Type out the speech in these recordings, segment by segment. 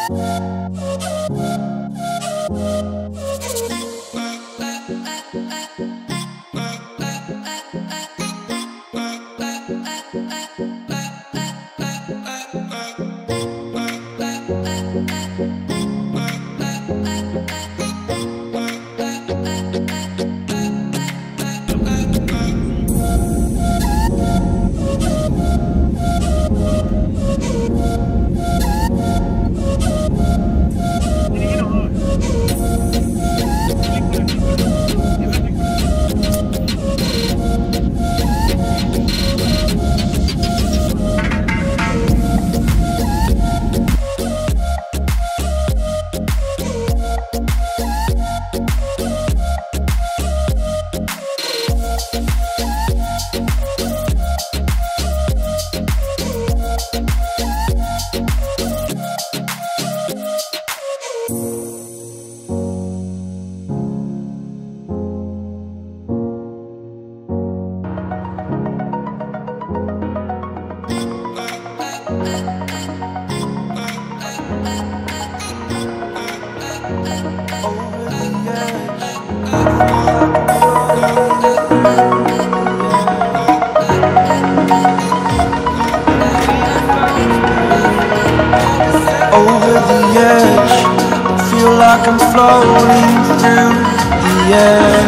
Over the edge, feel like I'm floating through the air.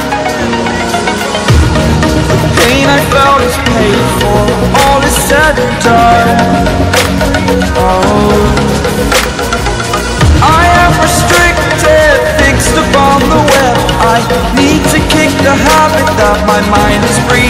The pain I felt is paid for, all is said and done. Oh, I am restricted, fixed upon the web. I need to kick the habit that my mind is breathing.